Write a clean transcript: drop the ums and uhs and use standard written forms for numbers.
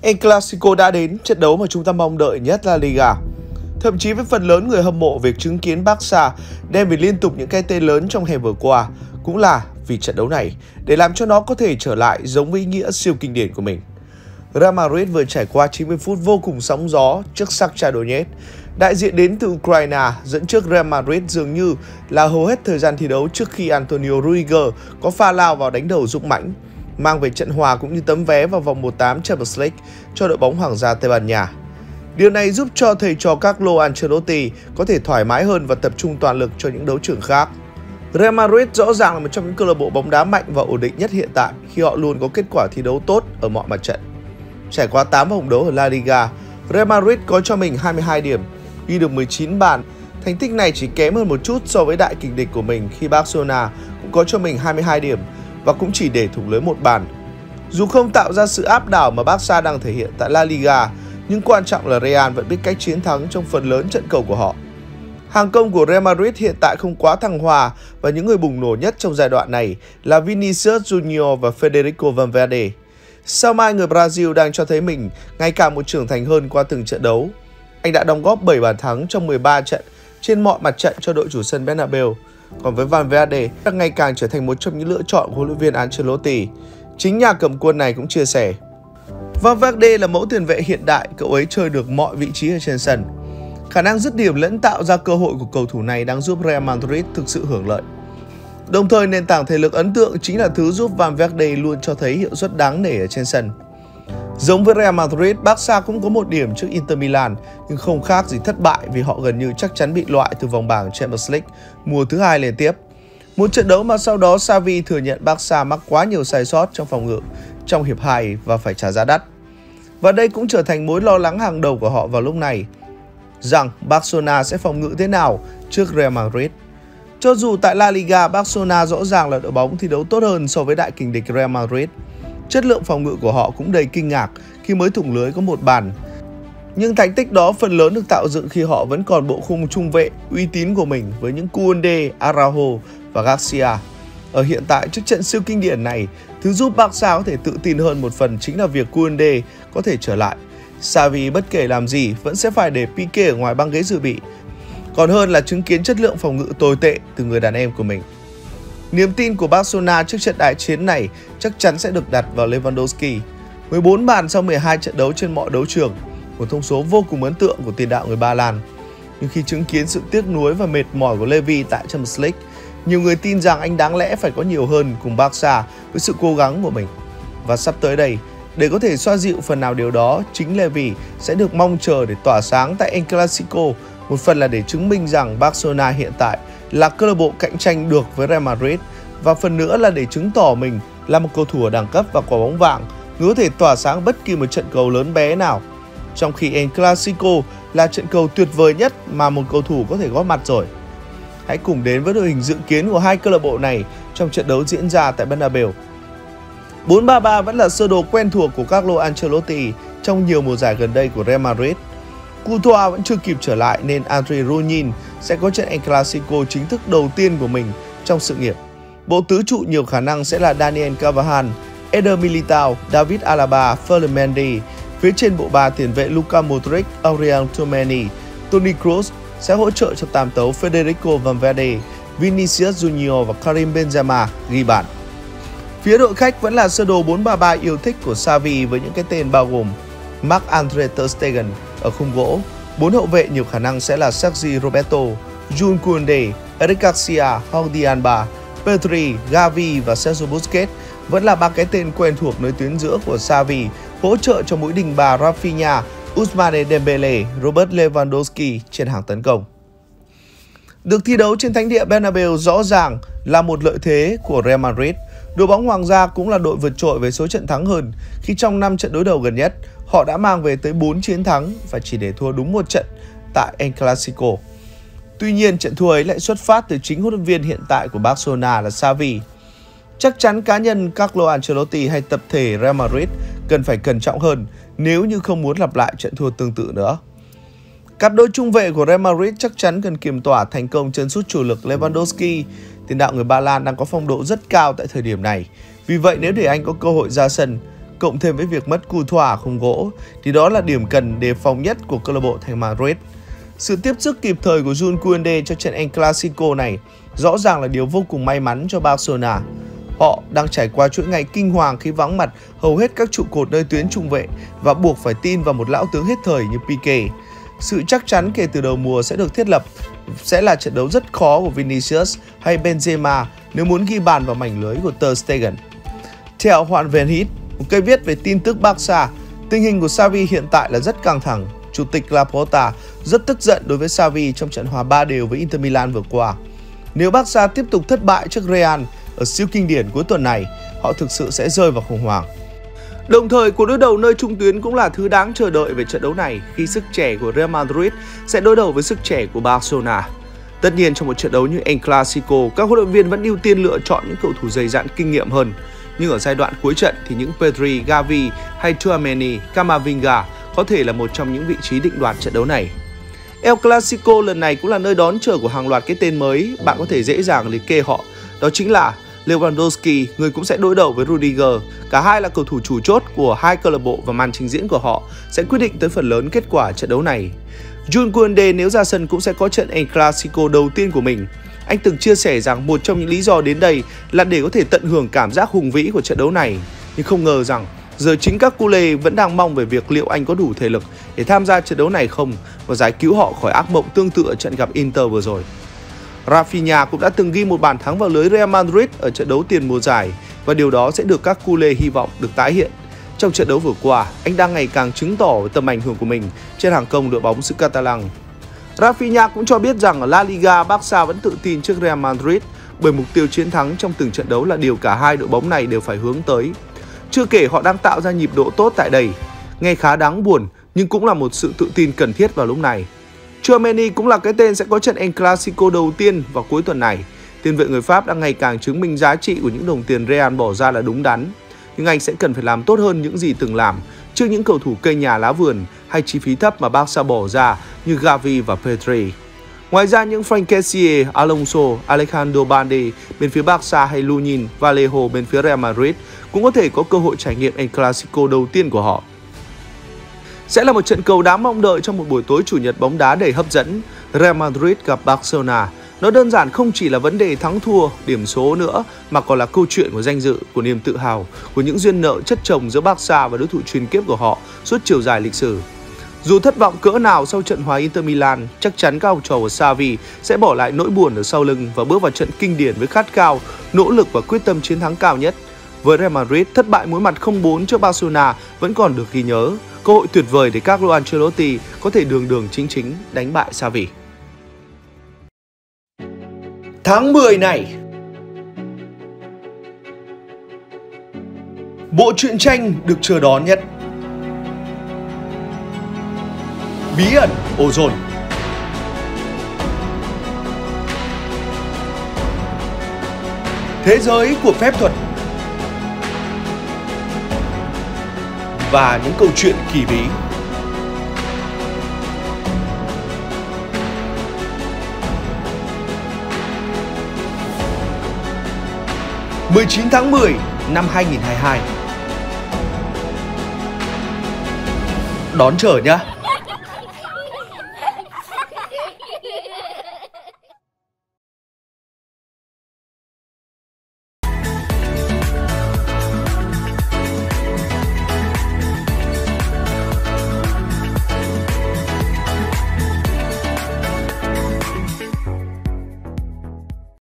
El Clasico đã đến, trận đấu mà chúng ta mong đợi nhất La Liga. Thậm chí với phần lớn người hâm mộ việc chứng kiến Barca đem về liên tục những cái tên lớn trong hè vừa qua cũng là vì trận đấu này để làm cho nó có thể trở lại giống với ý nghĩa siêu kinh điển của mình. Real Madrid vừa trải qua 90 phút vô cùng sóng gió trước Shakhtar Donetsk. Đại diện đến từ Ukraine dẫn trước Real Madrid dường như là hầu hết thời gian thi đấu trước khi Antonio Rudiger có pha lao vào đánh đầu dũng mãnh, mang về trận hòa cũng như tấm vé vào vòng 1/8 Champions League cho đội bóng Hoàng gia Tây Ban Nha. Điều này giúp cho thầy trò Carlo Ancelotti có thể thoải mái hơn và tập trung toàn lực cho những đấu trường khác. Real Madrid rõ ràng là một trong những câu lạc bộ bóng đá mạnh và ổn định nhất hiện tại khi họ luôn có kết quả thi đấu tốt ở mọi mặt trận. Trải qua 8 vòng đấu ở La Liga, Real Madrid có cho mình 22 điểm, ghi được 19 bàn. Thành tích này chỉ kém hơn một chút so với đại kình địch của mình khi Barcelona cũng có cho mình 22 điểm và cũng chỉ để thủng lưới một bàn. Dù không tạo ra sự áp đảo mà Barca đang thể hiện tại La Liga, nhưng quan trọng là Real vẫn biết cách chiến thắng trong phần lớn trận cầu của họ. Hàng công của Real Madrid hiện tại không quá thăng hoa và những người bùng nổ nhất trong giai đoạn này là Vinicius Junior và Federico Valverde. Sao mai người Brazil đang cho thấy mình ngày càng một trưởng thành hơn qua từng trận đấu. Anh đã đóng góp 7 bàn thắng trong 13 trận trên mọi mặt trận cho đội chủ sân Bernabeu. Còn với Valverde đang ngày càng trở thành một trong những lựa chọn của huấn luyện viên Ancelotti. Chính nhà cầm quân này cũng chia sẻ: Valverde là mẫu tiền vệ hiện đại, cậu ấy chơi được mọi vị trí ở trên sân. Khả năng dứt điểm lẫn tạo ra cơ hội của cầu thủ này đang giúp Real Madrid thực sự hưởng lợi. Đồng thời, nền tảng thể lực ấn tượng chính là thứ giúp Valverde luôn cho thấy hiệu suất đáng nể ở trên sân. Giống với Real Madrid, Barca cũng có một điểm trước Inter Milan, nhưng không khác gì thất bại vì họ gần như chắc chắn bị loại từ vòng bảng Champions League mùa thứ 2 liên tiếp. Một trận đấu mà sau đó Xavi thừa nhận Barca mắc quá nhiều sai sót trong phòng ngự trong hiệp 2 và phải trả giá đắt. Và đây cũng trở thành mối lo lắng hàng đầu của họ vào lúc này, rằng Barcelona sẽ phòng ngự thế nào trước Real Madrid. Cho dù tại La Liga, Barcelona rõ ràng là đội bóng thi đấu tốt hơn so với đại kình địch Real Madrid. Chất lượng phòng ngự của họ cũng đầy kinh ngạc khi mới thủng lưới có một bàn. Nhưng thành tích đó phần lớn được tạo dựng khi họ vẫn còn bộ khung trung vệ uy tín của mình với những Koundé, Araujo và Garcia. Ở hiện tại trước trận siêu kinh điển này, thứ giúp Barca có thể tự tin hơn một phần chính là việc Koundé có thể trở lại. Xavi bất kể làm gì vẫn sẽ phải để Piqué ở ngoài băng ghế dự bị, còn hơn là chứng kiến chất lượng phòng ngự tồi tệ từ người đàn em của mình. Niềm tin của Barcelona trước trận đại chiến này chắc chắn sẽ được đặt vào Lewandowski. 14 bàn sau 12 trận đấu trên mọi đấu trường, một thông số vô cùng ấn tượng của tiền đạo người Ba Lan. Nhưng khi chứng kiến sự tiếc nuối và mệt mỏi của Levy tại Champions League, nhiều người tin rằng anh đáng lẽ phải có nhiều hơn cùng Barca với sự cố gắng của mình. Và sắp tới đây, để có thể xoa dịu phần nào điều đó, chính Levy sẽ được mong chờ để tỏa sáng tại El Clasico, một phần là để chứng minh rằng Barcelona hiện tại là câu lạc bộ cạnh tranh được với Real Madrid, và phần nữa là để chứng tỏ mình là một cầu thủ ở đẳng cấp và quả bóng vàng, người có thể tỏa sáng bất kỳ một trận cầu lớn bé nào. Trong khi El Clasico là trận cầu tuyệt vời nhất mà một cầu thủ có thể góp mặt rồi. Hãy cùng đến với đội hình dự kiến của hai câu lạc bộ này trong trận đấu diễn ra tại Bernabeu. 4-3-3 vẫn là sơ đồ quen thuộc của Carlo Ancelotti trong nhiều mùa giải gần đây của Real Madrid. Courtois vẫn chưa kịp trở lại nên Andre Ronin sẽ có trận El Clasico chính thức đầu tiên của mình trong sự nghiệp. Bộ tứ trụ nhiều khả năng sẽ là Daniel Carvajal, Eder Militao, David Alaba, Ferland Mendy. Phía trên bộ ba tiền vệ Luka Modric, Aurelien Tchouameni, Toni Kroos sẽ hỗ trợ cho tam tấu Federico Valverde, Vinicius Junior và Karim Benzema ghi bàn. Phía đội khách vẫn là sơ đồ 4-3-3 yêu thích của Xavi với những cái tên bao gồm Marc-Andre ter Stegen ở khung gỗ. 4 hậu vệ nhiều khả năng sẽ là Sergi Roberto, Jules Koundé, Eric Garcia, Jordi Alba, Pedri, Gavi và Sergio Busquets vẫn là ba cái tên quen thuộc nơi tuyến giữa của Xavi, hỗ trợ cho mũi đình bà Rafinha, Ousmane Dembele, Robert Lewandowski trên hàng tấn công. Được thi đấu trên thánh địa Bernabeu rõ ràng là một lợi thế của Real Madrid. Đội bóng Hoàng gia cũng là đội vượt trội với số trận thắng hơn khi trong 5 trận đối đầu gần nhất, họ đã mang về tới 4 chiến thắng và chỉ để thua đúng một trận tại El Clasico. Tuy nhiên, trận thua ấy lại xuất phát từ chính huấn luyện viên hiện tại của Barcelona là Xavi. Chắc chắn cá nhân Carlo Ancelotti hay tập thể Real Madrid cần phải cẩn trọng hơn nếu như không muốn lặp lại trận thua tương tự nữa. Cặp đôi trung vệ của Real Madrid chắc chắn cần kiềm tỏa thành công chân sút chủ lực Lewandowski. Tiền đạo người Ba Lan đang có phong độ rất cao tại thời điểm này. Vì vậy nếu để anh có cơ hội ra sân, cộng thêm với việc mất Courtois không gỗ, thì đó là điểm cần đề phòng nhất của câu lạc bộ thành Madrid. Sự tiếp sức kịp thời của Jules Koundé cho trận El Clasico này rõ ràng là điều vô cùng may mắn cho Barcelona. Họ đang trải qua chuỗi ngày kinh hoàng khi vắng mặt hầu hết các trụ cột nơi tuyến trung vệ và buộc phải tin vào một lão tướng hết thời như Piqué. Sự chắc chắn kể từ đầu mùa sẽ được thiết lập sẽ là trận đấu rất khó của Vinicius hay Benzema nếu muốn ghi bàn vào mảnh lưới của Ter Stegen. Theo Juan Venhit, một cây viết về tin tức Barca, tình hình của Xavi hiện tại là rất căng thẳng. Chủ tịch Laporta rất tức giận đối với Xavi trong trận hòa 3-3 với Inter Milan vừa qua. Nếu Barca tiếp tục thất bại trước Real ở siêu kinh điển cuối tuần này, họ thực sự sẽ rơi vào khủng hoảng. Đồng thời, cuộc đối đầu nơi trung tuyến cũng là thứ đáng chờ đợi về trận đấu này khi sức trẻ của Real Madrid sẽ đối đầu với sức trẻ của Barcelona. Tất nhiên, trong một trận đấu như El Clasico, các huấn luyện viên vẫn ưu tiên lựa chọn những cầu thủ dày dặn kinh nghiệm hơn. Nhưng ở giai đoạn cuối trận thì những Pedri, Gavi hay Tchouaméni, Camavinga có thể là một trong những vị trí định đoạt trận đấu này. El Clasico lần này cũng là nơi đón chờ của hàng loạt cái tên mới, bạn có thể dễ dàng liệt kê họ. Đó chính là Lewandowski, người cũng sẽ đối đầu với Rudiger. Cả hai là cầu thủ chủ chốt của hai câu lạc bộ và màn trình diễn của họ sẽ quyết định tới phần lớn kết quả trận đấu này. Jules Koundé nếu ra sân cũng sẽ có trận El Clasico đầu tiên của mình. Anh từng chia sẻ rằng một trong những lý do đến đây là để có thể tận hưởng cảm giác hùng vĩ của trận đấu này. Nhưng không ngờ rằng giờ chính các culé vẫn đang mong về việc liệu anh có đủ thể lực để tham gia trận đấu này không và giải cứu họ khỏi ác mộng tương tự ở trận gặp Inter vừa rồi. Rafinha cũng đã từng ghi một bàn thắng vào lưới Real Madrid ở trận đấu tiền mùa giải và điều đó sẽ được các culé hy vọng được tái hiện. Trong trận đấu vừa qua, anh đang ngày càng chứng tỏ tầm ảnh hưởng của mình trên hàng công đội bóng xứ Catalan. Rafinha cũng cho biết rằng ở La Liga, Barca vẫn tự tin trước Real Madrid bởi mục tiêu chiến thắng trong từng trận đấu là điều cả hai đội bóng này đều phải hướng tới. Chưa kể họ đang tạo ra nhịp độ tốt tại đây. Nghe khá đáng buồn nhưng cũng là một sự tự tin cần thiết vào lúc này. Tchouaméni cũng là cái tên sẽ có trận El Clasico đầu tiên vào cuối tuần này. Tiền vệ người Pháp đang ngày càng chứng minh giá trị của những đồng tiền Real bỏ ra là đúng đắn. Nhưng anh sẽ cần phải làm tốt hơn những gì từng làm trước những cầu thủ cây nhà lá vườn hay chi phí thấp mà Barca bỏ ra như Gavi và Pedri. Ngoài ra những Franck Kessié, Alonso, Alejandro Balde bên phía Barca hay Lunin, Vallejo bên phía Real Madrid cũng có thể có cơ hội trải nghiệm El Clasico đầu tiên của họ. Sẽ là một trận cầu đáng mong đợi trong một buổi tối chủ nhật bóng đá đầy hấp dẫn. Real Madrid gặp Barcelona. Nó đơn giản không chỉ là vấn đề thắng thua, điểm số nữa mà còn là câu chuyện của danh dự, của niềm tự hào, của những duyên nợ chất chồng giữa Barca và đối thủ truyền kiếp của họ suốt chiều dài lịch sử. Dù thất vọng cỡ nào sau trận hòa Inter Milan, chắc chắn các học trò của Xavi sẽ bỏ lại nỗi buồn ở sau lưng và bước vào trận kinh điển với khát khao, nỗ lực và quyết tâm chiến thắng cao nhất. Với Real Madrid, thất bại muối mặt 0-4 trước Barcelona vẫn còn được ghi nhớ. Cơ hội tuyệt vời để Carlo Ancelotti có thể đường chính đánh bại Xavi. Tháng 10 này, bộ truyện tranh được chờ đón nhất. Bí ẩn Ozone. Thế giới của phép thuật và những câu chuyện kỳ bí. (19 tháng 10 năm 2022). Đón chờ nhé!